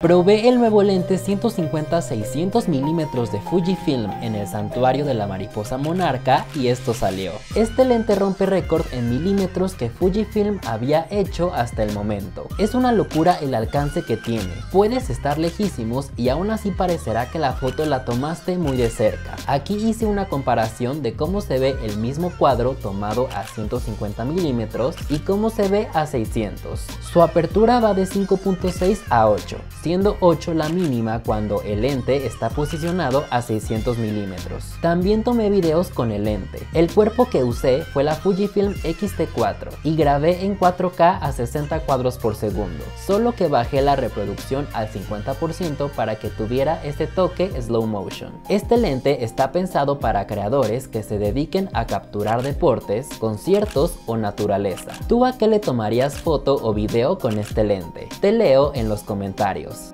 Probé el nuevo lente 150-600 mm de Fujifilm en el santuario de la mariposa monarca y esto salió. Este lente rompe récord en milímetros que Fujifilm había hecho hasta el momento. Es una locura el alcance que tiene. Puedes estar lejísimos y aún así parecerá que la foto la tomaste muy de cerca. Aquí hice una comparación de cómo se ve el mismo cuadro tomado a 150 milímetros y cómo se ve a 600. Su apertura va de 5.6 a 8, siendo 8 la mínima cuando el lente está posicionado a 600 milímetros. También tomé videos con el lente. El cuerpo que usé fue la Fujifilm X-T4 y grabé en 4K a 60 cuadros por segundo, solo que bajé la reproducción al 50% para que tuviera este toque slow motion. Este lente está pensado para creadores que se dediquen a capturar deportes, conciertos o naturaleza. ¿Tú a qué le tomarías foto o video con este lente? Te leo en los comentarios.